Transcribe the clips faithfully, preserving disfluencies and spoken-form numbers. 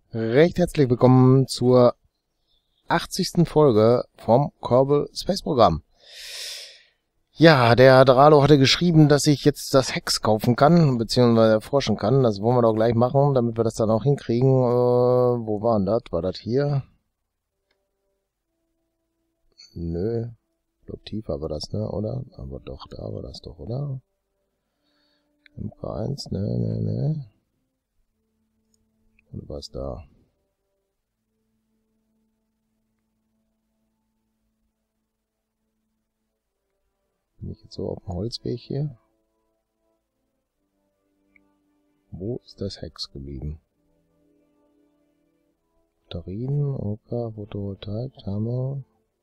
Recht herzlich willkommen zur achtzigsten Folge vom Kerbal Space Programm. Ja, der Dralo hatte geschrieben, dass ich jetzt das Hex kaufen kann, beziehungsweise erforschen kann. Das wollen wir doch gleich machen, damit wir das dann auch hinkriegen. Äh, wo war denn das? War das hier? Nö. Ich glaube, tiefer war das, ne? Oder? Aber doch, da war das doch, oder? M K eins, ne, ne, ne. Und was da? Bin ich jetzt so auf dem Holzweg hier? Wo ist das Hex geblieben? Batterien, okay, Photovoltaik, haben wir.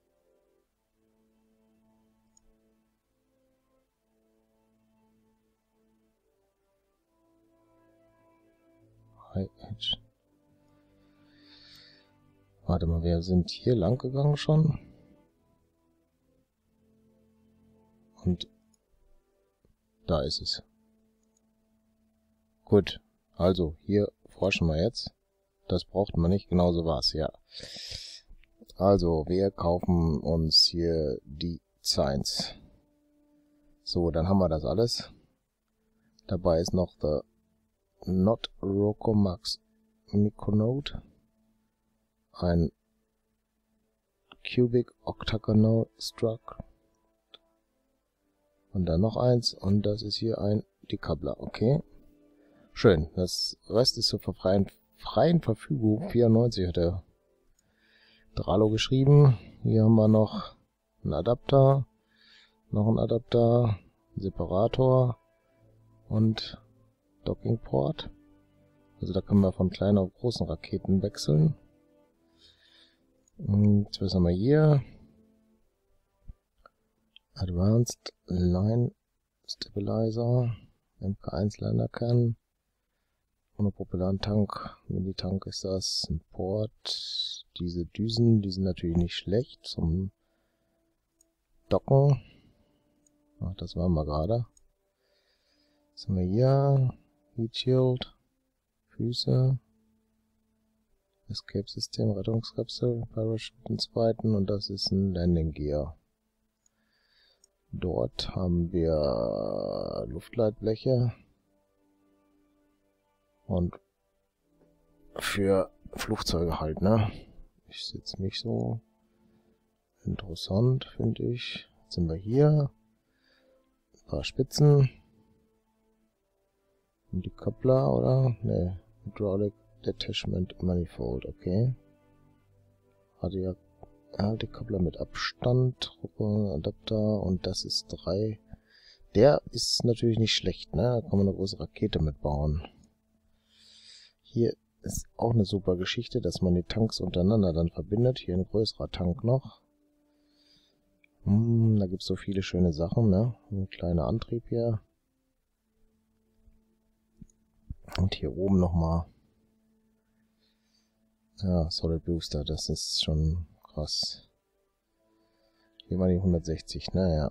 High Edge. Warte mal, wir sind hier lang gegangen schon. Und da ist es. Gut, also hier forschen wir jetzt. Das braucht man nicht, genauso war's, ja. Also, wir kaufen uns hier die Science. So, dann haben wir das alles. Dabei ist noch der Not Rokomax Mykonode. Ein Cubic Octagonal Struck. Und dann noch eins. Und das ist hier ein Decoupler. Okay. Schön. Das Rest ist zur freien, freien Verfügung. vierundneunzig hat der Dralo geschrieben. Hier haben wir noch einen Adapter. Noch einen Adapter. Einen Separator. Und Docking Port. Also da können wir von kleinen auf großen Raketen wechseln. Und was haben wir hier? Advanced Line Stabilizer, M K eins Landerkern, ohne Propellantank, Mini-Tank ist das, ein Port, diese Düsen, die sind natürlich nicht schlecht zum Docken. Ach, das waren wir gerade. Was haben wir hier? Heat Shield, Füße, Escape-System, Rettungskapsel, Parachute im zweiten und das ist ein Landing Gear. Dort haben wir Luftleitbleche und für Flugzeuge halt, ne? Ist jetzt nicht so interessant, finde ich. Jetzt sind wir hier. Ein paar Spitzen. Und die Coupler, oder? Ne, Hydraulic Detachment Manifold, okay. Hatte ja die Coupler mit Abstand, Adapter und das ist drei. Der ist natürlich nicht schlecht, ne? Da kann man eine große Rakete mitbauen. Hier ist auch eine super Geschichte, dass man die Tanks untereinander dann verbindet. Hier ein größerer Tank noch. Hm, da gibt es so viele schöne Sachen, ne? Ein kleiner Antrieb hier. Und hier oben nochmal. Ja, Solid Booster, das ist schon krass. Hier waren die hundertsechzig, naja.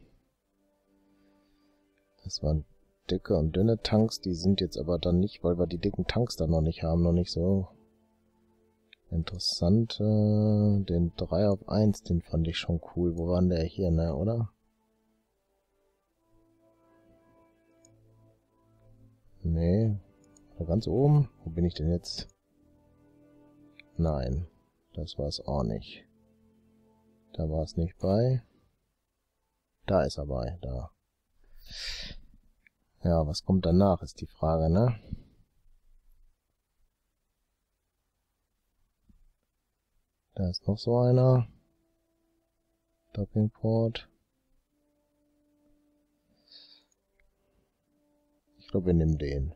Das waren dicke und dünne Tanks, die sind jetzt aber dann nicht, weil wir die dicken Tanks dann noch nicht haben, noch nicht so interessant. Den drei auf eins, den fand ich schon cool. Wo war denn der hier, ne, oder? Nee. Ganz oben? Wo bin ich denn jetzt? Nein. Das war es auch nicht. Da war es nicht bei. Da ist er bei, da. Ja, was kommt danach, ist die Frage, ne? Da ist noch so einer. Docking Port. Ich glaube, wir nehmen den.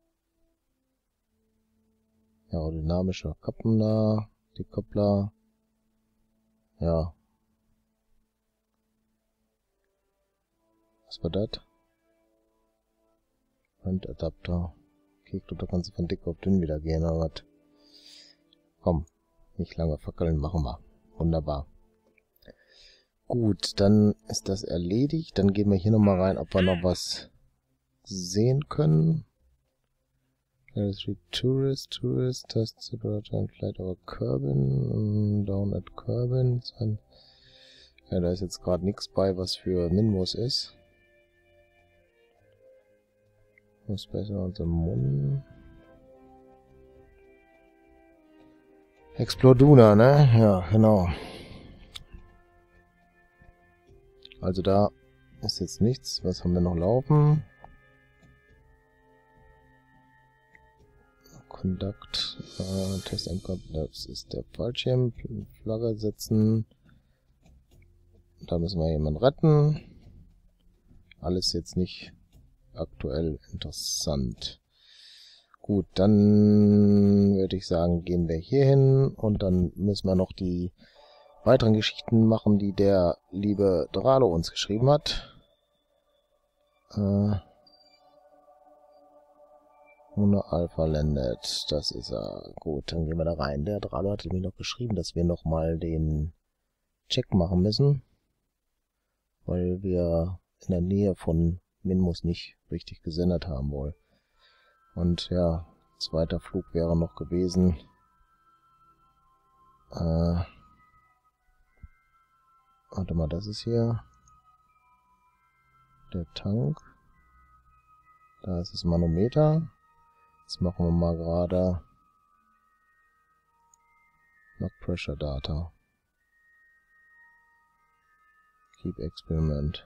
Aerodynamische Kappen da. Die Koppler. Ja. Was war das? Handadapter. Okay, ich glaube, da kannst du von dick auf dünn wieder gehen, aber was? Komm, nicht lange fackeln, machen wir. Wunderbar. Gut, dann ist das erledigt. Dann gehen wir hier nochmal rein, ob wir noch was sehen können. Tourist, tourist, test separate and flight over Kerbin, down at Kerbin. Ja, da ist jetzt gerade nichts bei, was für Minmus ist. Was besser unser Mund. Exploduna, ne? Ja, genau. Also da ist jetzt nichts. Was haben wir noch laufen? Conduct, äh, Test and das ist der Fallschirm. Flagge setzen. Da müssen wir jemanden retten. Alles jetzt nicht aktuell interessant. Gut, dann würde ich sagen, gehen wir hier hin und dann müssen wir noch die weiteren Geschichten machen, die der liebe Dralo uns geschrieben hat. Äh, ohne Alpha landet, das ist er. Gut, dann gehen wir da rein. Der Dralo hatte mir noch geschrieben, dass wir nochmal den Check machen müssen, weil wir in der Nähe von Minmus nicht richtig gesendet haben wohl. Und ja, zweiter Flug wäre noch gewesen. Äh, warte mal, das ist hier der Tank. Da ist das Manometer. Jetzt machen wir mal gerade noch Pressure Data. Keep Experiment.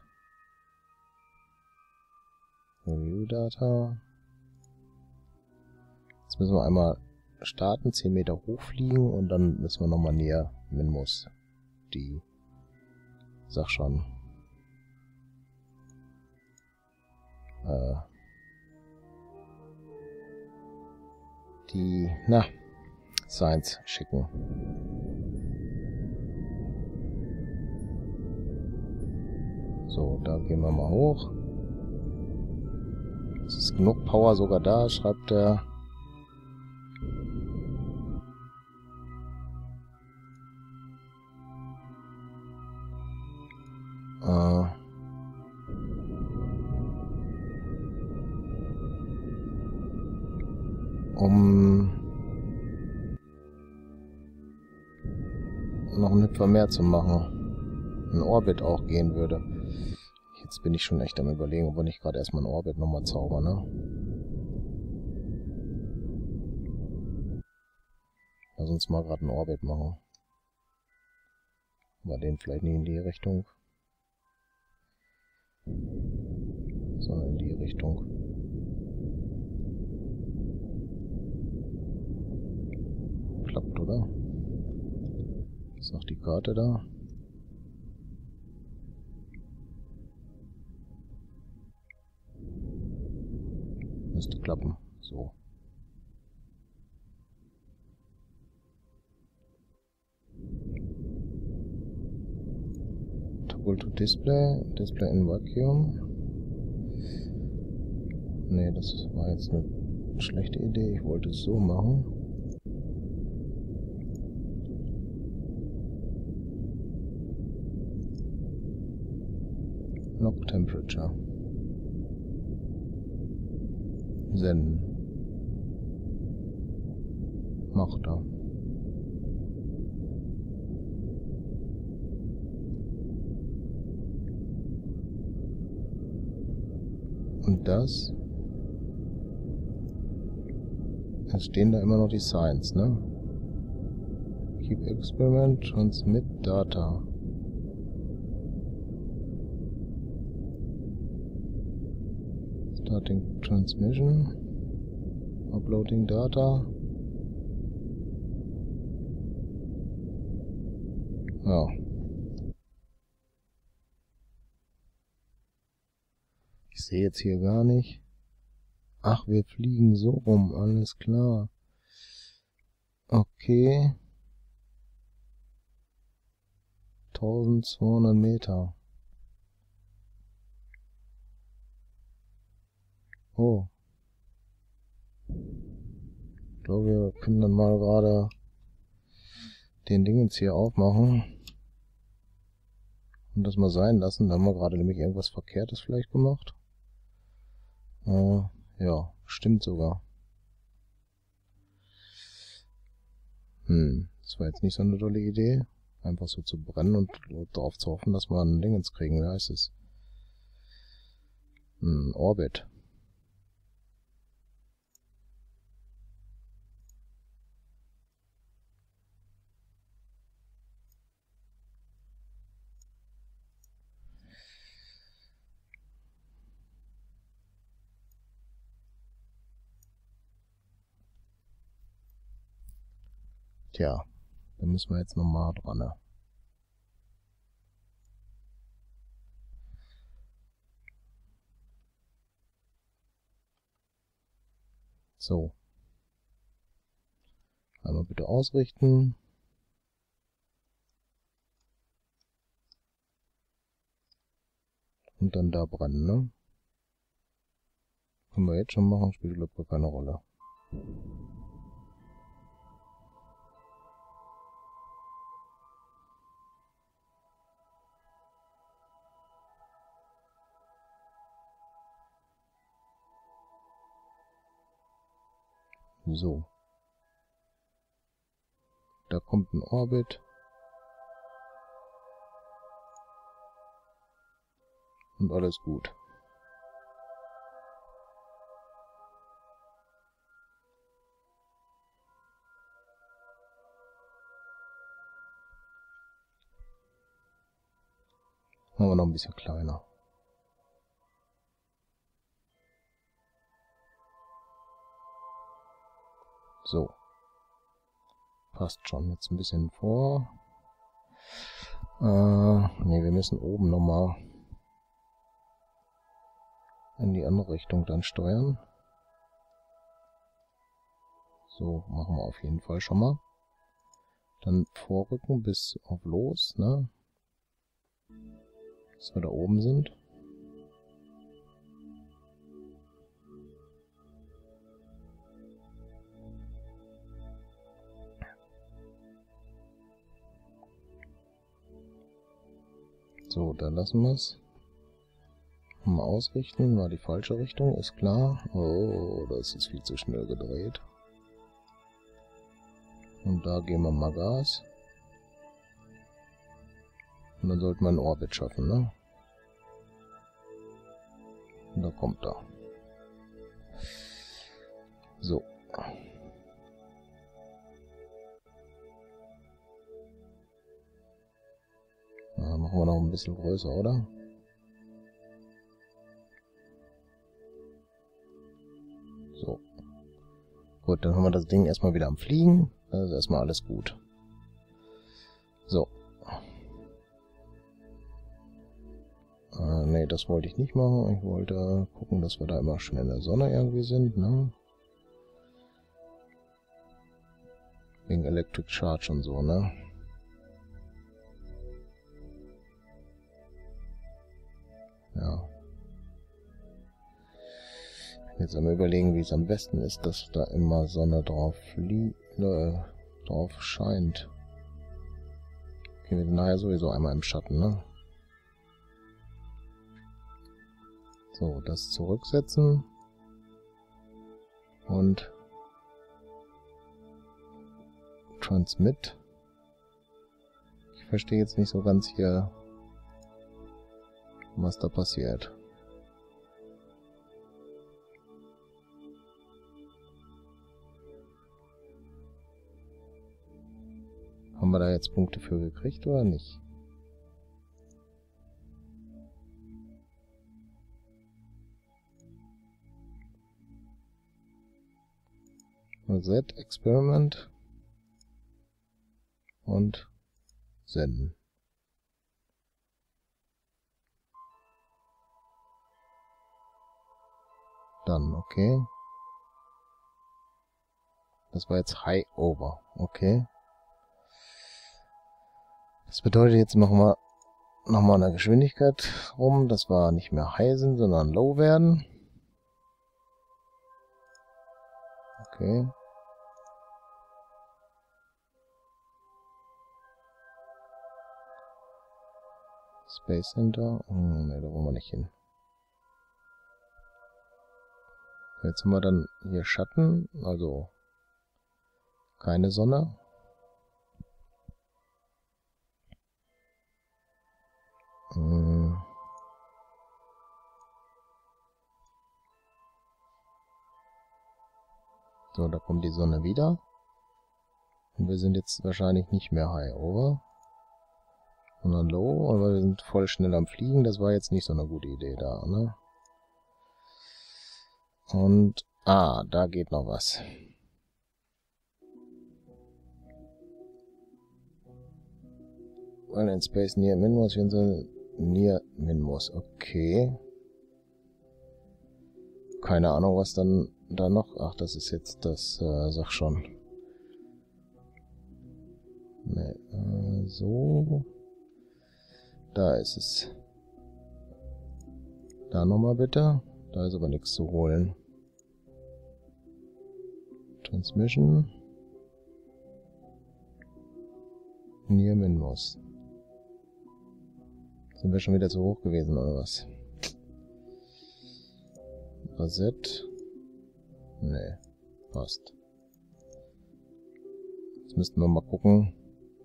Review Data. Jetzt müssen wir einmal starten, zehn Meter hochfliegen und dann müssen wir nochmal näher Minmus. Die, sag schon, äh, die, na, Science schicken. So, da gehen wir mal hoch. Es ist genug Power sogar da, schreibt er. Äh. Um noch einen Hüpfer mehr zu machen. Ein Orbit auch gehen würde. Jetzt bin ich schon echt am Überlegen, ob wir nicht gerade erstmal einen Orbit nochmal zaubern, ne? Lass uns mal gerade einen Orbit machen. Aber den vielleicht nicht in die Richtung, sondern in die Richtung. Klappt, oder? Ist noch die Karte da? Müsste klappen. So. Toggle to Display. Display in Vacuum. Nee, das war jetzt eine schlechte Idee. Ich wollte es so machen. Lock Temperature. Senden. Macht er. Und das? Es stehen da immer noch die Signs, ne? Keep Experiment, Transmit Data. Starting Transmission. Uploading Data. Ja. Ich sehe jetzt hier gar nicht. Ach, wir fliegen so rum, alles klar. Okay. eintausendzweihundert Meter. Oh. Ich glaube, wir können dann mal gerade den Dingens hier aufmachen. Und das mal sein lassen. Da haben wir gerade nämlich irgendwas Verkehrtes vielleicht gemacht. Äh, ja, stimmt sogar. Hm, das war jetzt nicht so eine tolle Idee. Einfach so zu brennen und darauf zu hoffen, dass wir ein Dingens kriegen. Wie heißt es? Hm, Orbit. Tja, da müssen wir jetzt nochmal dran. Ne? So. Einmal bitte ausrichten. Und dann da brennen, ne? Können wir jetzt schon machen, spielt glaube ich keine Rolle. So. Da kommt ein Orbit. Und alles gut. Machen wir noch ein bisschen kleiner. So. Passt schon. Jetzt ein bisschen vor. Äh, ne, wir müssen oben nochmal in die andere Richtung dann steuern. So, machen wir auf jeden Fall schon mal. Dann vorrücken bis auf los, ne? Dass wir da oben sind. So, dann lassen wir es. Mal ausrichten, war die falsche Richtung, ist klar. Oh, das ist viel zu schnell gedreht. Und da geben wir mal Gas. Und dann sollten wir einen Orbit schaffen, ne? Und da kommt er. So. Ja, machen wir noch ein bisschen größer, oder? So. Gut, dann haben wir das Ding erstmal wieder am Fliegen. Das ist erstmal alles gut. So. Äh, ne, das wollte ich nicht machen. Ich wollte gucken, dass wir da immer schön in der Sonne irgendwie sind, ne? Wegen Electric Charge und so, ne? Ja. Jetzt einmal überlegen, wie es am besten ist, dass da immer Sonne drauf liegt, äh, drauf scheint. Okay, wir sind nachher sowieso einmal im Schatten, ne? So, das zurücksetzen. Und Transmit. Ich verstehe jetzt nicht so ganz hier, was da passiert. Haben wir da jetzt Punkte für gekriegt oder nicht? Set Experiment und senden. Dann, okay. Das war jetzt High Over, okay. Das bedeutet, jetzt machen wir nochmal eine Geschwindigkeit rum, dass wir nicht mehr High sind, sondern Low werden. Okay. Space Center. Hm, ne, da wollen wir nicht hin. Jetzt haben wir dann hier Schatten, also keine Sonne. So, da kommt die Sonne wieder. Und wir sind jetzt wahrscheinlich nicht mehr high over, sondern low, aber wir sind voll schnell am Fliegen. Das war jetzt nicht so eine gute Idee da, ne? Und, ah, da geht noch was. Well in space near Minmus, near Minmus, okay. Keine Ahnung, was dann da noch... Ach, das ist jetzt das, äh, sag schon. Ne, äh, so. Da ist es. Da nochmal bitte. Da ist aber nichts zu holen. Transmission. Near Minmus. Sind wir schon wieder zu hoch gewesen, oder was? Reset. Nee, passt. Jetzt müssten wir mal gucken.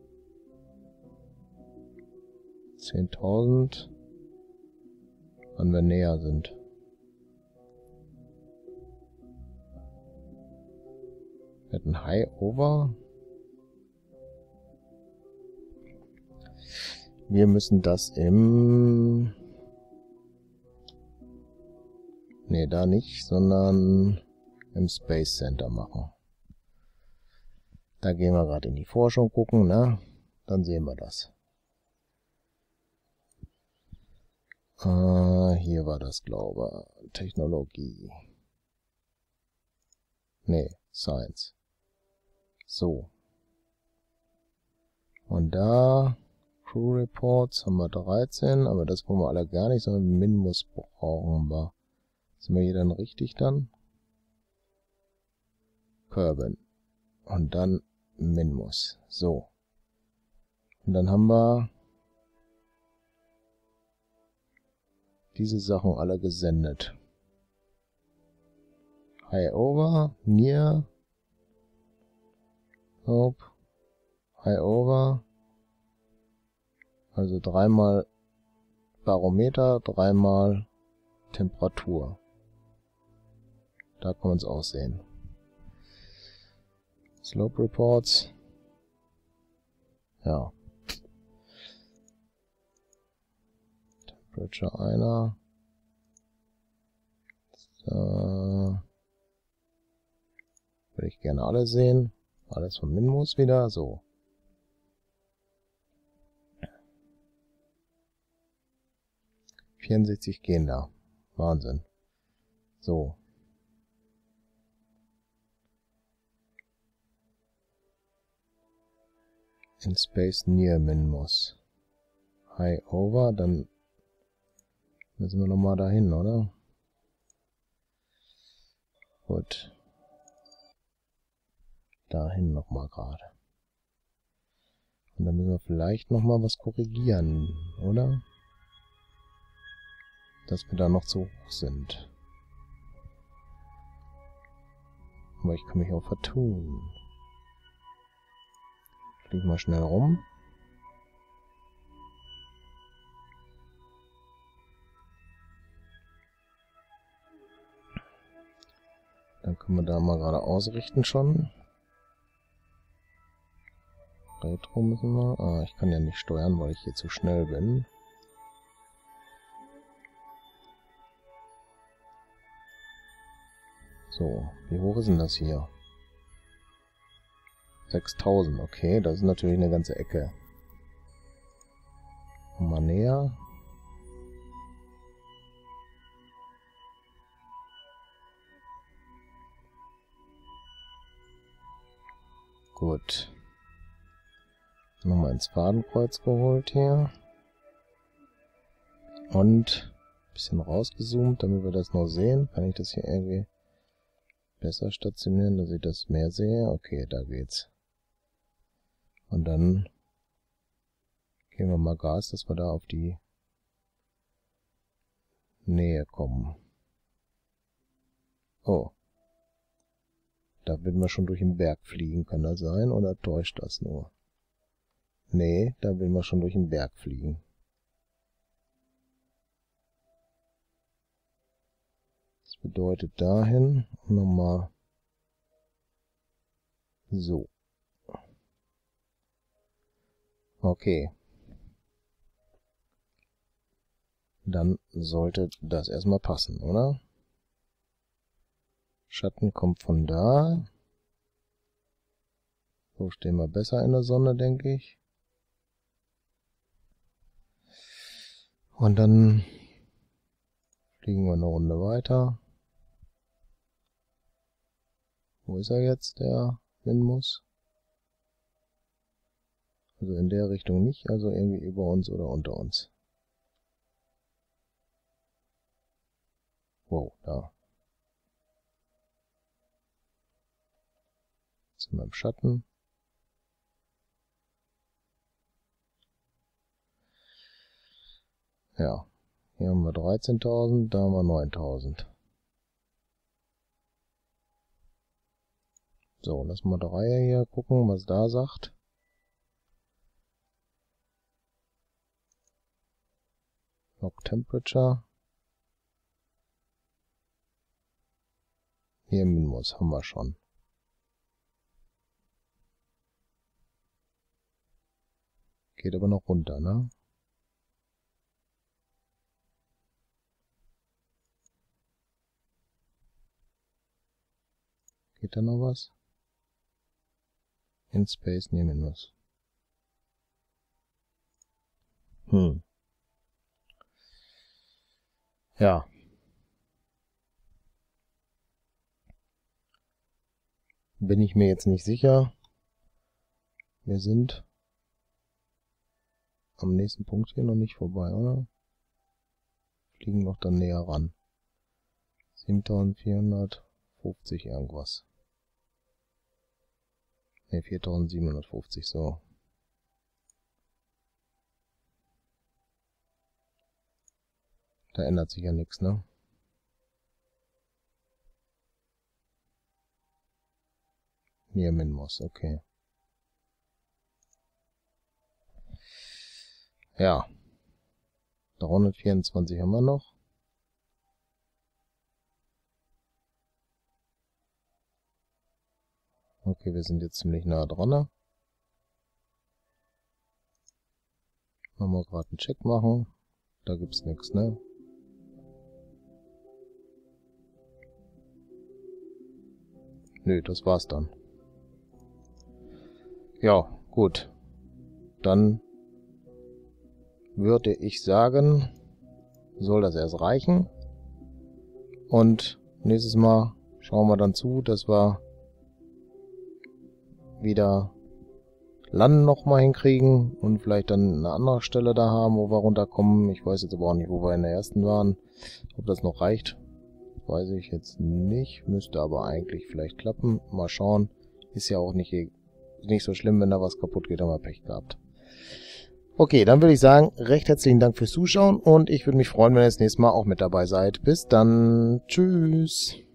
zehntausend. Wann wir näher sind. Wir hatten High Over. Wir müssen das im... Ne, da nicht, sondern im Space Center machen. Da gehen wir gerade in die Forschung gucken, ne? Dann sehen wir das. Äh, hier war das, glaube ich. Technologie. Ne, Science. So. Und da... Crew Reports haben wir dreizehn, aber das wollen wir alle gar nicht, sondern Minmus brauchen wir. Sind wir hier dann richtig dann? Kerbin. Und dann Minmus. So. Und dann haben wir diese Sachen alle gesendet. High Over, Near, Hope, High Over. Also dreimal Barometer, dreimal Temperatur. Da kann man es auch sehen. Slope Reports. Ja. Temperature einer. So. Würde ich gerne alle sehen. Alles von Minmus wieder. So. vierundsechzig gehen da. Wahnsinn. So. In Space near Minmus. High Over, dann müssen wir nochmal dahin, oder? Gut. Dahin nochmal gerade. Und dann müssen wir vielleicht nochmal was korrigieren, oder? Dass wir da noch zu hoch sind. Aber ich kann mich auch vertun. Flieg mal schnell rum. Dann können wir da mal gerade ausrichten schon. Retro müssen wir. Ah, ich kann ja nicht steuern, weil ich hier zu schnell bin. So, wie hoch ist denn das hier? sechstausend, okay, das ist natürlich eine ganze Ecke. Mal näher. Gut. Nochmal ins Fadenkreuz geholt hier. Und ein bisschen rausgezoomt, damit wir das noch sehen. Kann ich das hier irgendwie besser stationieren, dass ich das mehr sehe? Okay, da geht's. Und dann geben wir mal Gas, dass wir da auf die Nähe kommen. Oh. Da würden wir schon durch den Berg fliegen, kann das sein? Oder täuscht das nur? Nee, da will wir schon durch den Berg fliegen. Das bedeutet dahin, nochmal So. Okay. Dann sollte das erstmal passen, oder? Schatten kommt von da. So stehen wir besser in der Sonne, denke ich. Und dann fliegen wir eine Runde weiter. Wo ist er jetzt, der Minmus? Also in der Richtung nicht, also irgendwie über uns oder unter uns. Wow, da. Jetzt sind wir im Schatten. Ja, hier haben wir dreizehntausend, da haben wir neuntausend. So, lass mal der Reihe hier gucken, was da sagt. Log Temperature. Hier Minus haben wir schon. Geht aber noch runter, ne? Geht da noch was? In Space, ne Minus. Hm. Ja. Bin ich mir jetzt nicht sicher. Wir sind am nächsten Punkt hier noch nicht vorbei, oder? Fliegen noch dann näher ran. siebentausendvierhundertfünfzig irgendwas. Ne, viertausendsiebenhundertfünfzig, so. Da ändert sich ja nichts, ne? Hier Minmus, okay. Ja. dreihundertvierundzwanzig haben wir noch. Okay, wir sind jetzt ziemlich nah dran. Ne? Wollen wir gerade einen Check machen. Da gibt's nichts, ne? Nö, das war's dann. Ja, gut. Dann würde ich sagen, soll das erst reichen. Und nächstes Mal schauen wir dann zu, dass wir wieder Landen nochmal hinkriegen und vielleicht dann eine andere Stelle da haben, wo wir runterkommen. Ich weiß jetzt aber auch nicht, wo wir in der ersten waren. Ob das noch reicht, weiß ich jetzt nicht. Müsste aber eigentlich vielleicht klappen. Mal schauen. Ist ja auch nicht, nicht so schlimm, wenn da was kaputt geht, haben wir Pech gehabt. Okay, dann würde ich sagen, recht herzlichen Dank fürs Zuschauen und ich würde mich freuen, wenn ihr das nächste Mal auch mit dabei seid. Bis dann. Tschüss.